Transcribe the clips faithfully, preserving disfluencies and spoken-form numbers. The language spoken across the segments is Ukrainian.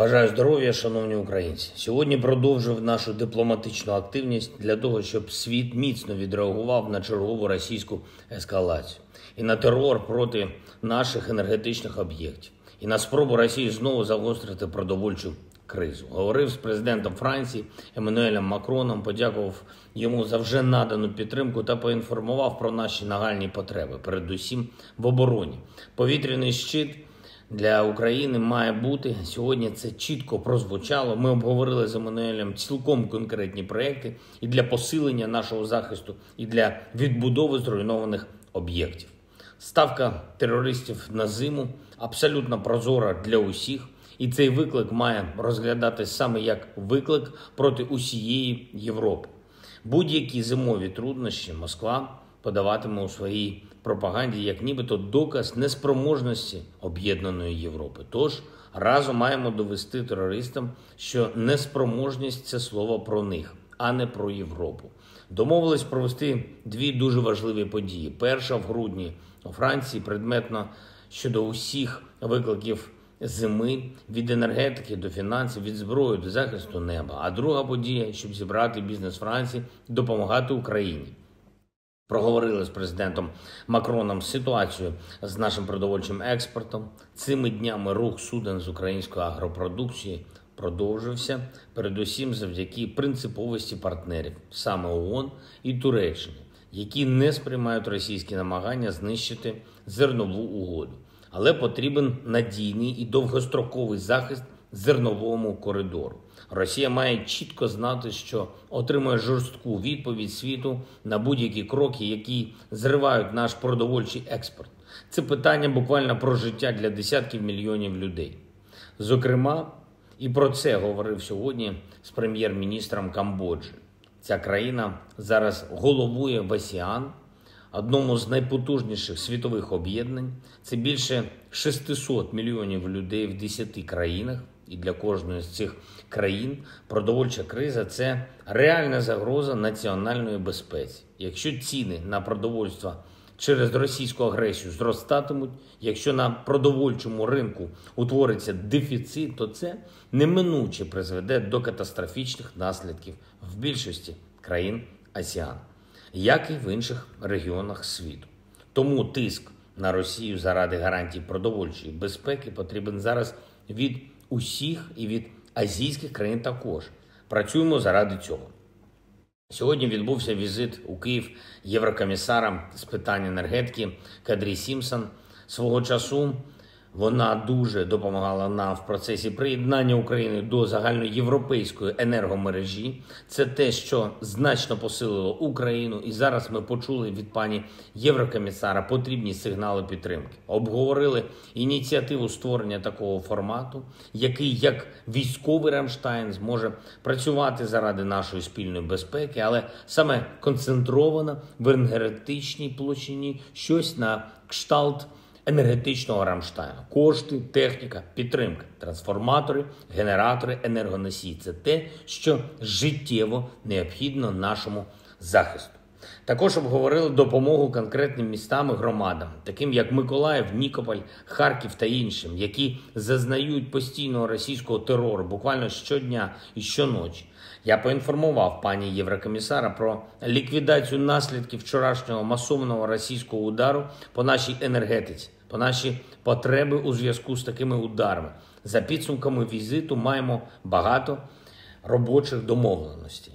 Бажаю здоров'я, шановні українці. Сьогодні продовжив нашу дипломатичну активність для того, щоб світ міцно відреагував на чергову російську ескалацію і на терор проти наших енергетичних об'єктів, і на спробу Росії знову загострити продовольчу кризу. Говорив з президентом Франції Еммануелем Макроном, подякував йому за вже надану підтримку та поінформував про наші нагальні потреби, передусім в обороні. Повітряний щит для України має бути. Сьогодні це чітко прозвучало. Ми обговорили з Еммануелем цілком конкретні проекти і для посилення нашого захисту, і для відбудови зруйнованих об'єктів. Ставка терористів на зиму абсолютно прозора для усіх, і цей виклик має розглядатись саме як виклик проти усієї Європи. Будь-які зимові труднощі Москва подаватиме у своїй пропаганді як нібито доказ неспроможності об'єднаної Європи. Тож разом маємо довести терористам, що неспроможність – це слово про них, а не про Європу. Домовились провести дві дуже важливі події. Перша в грудні у Франції предметно щодо усіх викликів зими, від енергетики до фінансів, від зброї до захисту неба. А друга подія, щоб зібрати бізнес Франції, допомагати Україні. Проговорили з президентом Макроном ситуацію з нашим продовольчим експортом. Цими днями рух суден з української агропродукції продовжився, передусім завдяки принциповості партнерів, саме ООН і Туреччини, які не сприймають російські намагання знищити зернову угоду. Але потрібен надійний і довгостроковий захист зерновому коридору. Росія має чітко знати, що отримує жорстку відповідь світу на будь-які кроки, які зривають наш продовольчий експорт. Це питання буквально про життя для десятків мільйонів людей. Зокрема, і про це говорив сьогодні з прем'єр-міністром Камбоджі. Ця країна зараз головує в АСЕАН, одному з найпотужніших світових об'єднань. Це більше шістсот мільйонів людей в десяти країнах. І для кожної з цих країн продовольча криза – це реальна загроза національної безпеці. Якщо ціни на продовольство через російську агресію зростатимуть, якщо на продовольчому ринку утвориться дефіцит, то це неминуче призведе до катастрофічних наслідків в більшості країн АСЕАН, як і в інших регіонах світу. Тому тиск на Росію заради гарантій продовольчої безпеки потрібен зараз від усіх і від азійських країн також. Працюємо заради цього. Сьогодні відбувся візит у Київ єврокомісара з питань енергетики Кадрі Сімпсон. Свого часу вона дуже допомагала нам в процесі приєднання України до загальноєвропейської енергомережі. Це те, що значно посилило Україну. І зараз ми почули від пані єврокомісара потрібні сигнали підтримки. Обговорили ініціативу створення такого формату, який як військовий Рамштайн зможе працювати заради нашої спільної безпеки, але саме концентровано в енергетичній площині, щось на кшталт енергетичного Рамштайну. Кошти, техніка, підтримка, трансформатори, генератори, енергоносії – це те, що життєво необхідно нашому захисту. Також обговорили допомогу конкретним містам і громадам, таким як Миколаїв, Нікополь, Харків та іншим, які зазнають постійного російського терору буквально щодня і щоночі. Я поінформував пані єврокомісара про ліквідацію наслідків вчорашнього масованого російського удару по нашій енергетиці, по наші потреби у зв'язку з такими ударами. За підсумками візиту маємо багато робочих домовленостей.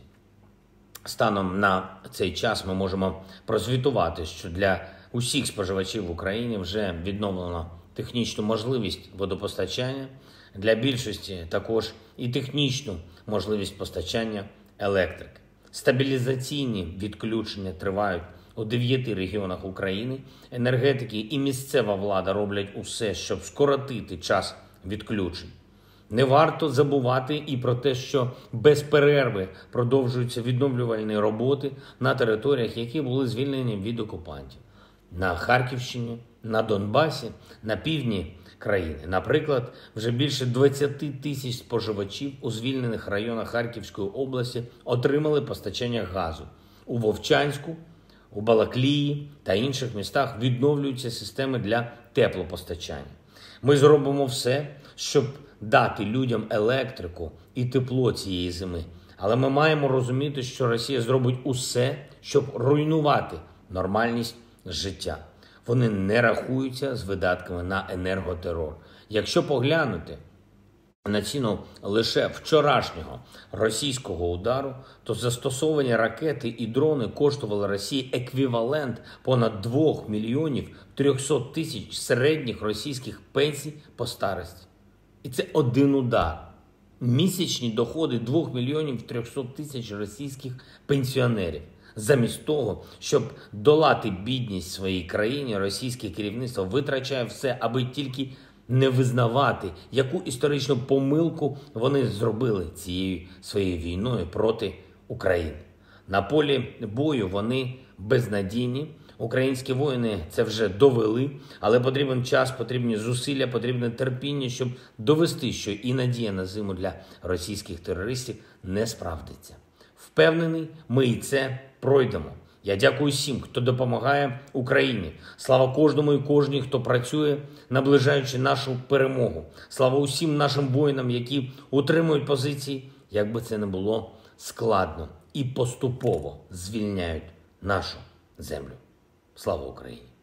Станом на цей час ми можемо прозвітувати, що для усіх споживачів в Україні вже відновлено технічну можливість водопостачання, для більшості також і технічну можливість постачання електрики. Стабілізаційні відключення тривають у дев'яти регіонах України. Енергетики і місцева влада роблять усе, щоб скоротити час відключень. Не варто забувати і про те, що без перерви продовжуються відновлювальні роботи на територіях, які були звільнені від окупантів. На Харківщині, на Донбасі, на півдні країни. Наприклад, вже більше двадцять тисяч споживачів у звільнених районах Харківської області отримали постачання газу. У Вовчанську, у Балаклії та інших містах відновлюються системи для теплопостачання. Ми зробимо все, щоб дати людям електрику і тепло цієї зими. Але ми маємо розуміти, що Росія зробить усе, щоб руйнувати нормальність життя. Вони не рахуються з видатками на енерготерор. Якщо поглянути на ціну лише вчорашнього російського удару, то застосовані ракети і дрони коштували Росії еквівалент понад двох мільйонів трьохсот тисяч середніх російських пенсій по старості. І це один удар. Місячні доходи двох мільйонів трьохсот тисяч російських пенсіонерів. Замість того, щоб долати бідність в своїй країні, російське керівництво витрачає все, аби тільки не визнавати, яку історичну помилку вони зробили цією своєю війною проти України. На полі бою вони безнадійні. Українські воїни це вже довели, але потрібен час, потрібні зусилля, потрібне терпіння, щоб довести, що і надія на зиму для російських терористів не справдиться. Впевнений, ми і це пройдемо. Я дякую всім, хто допомагає Україні. Слава кожному і кожній, хто працює, наближаючи нашу перемогу. Слава усім нашим воїнам, які утримують позиції, як би це не було складно, і поступово звільняють нашу землю. Слава Україні!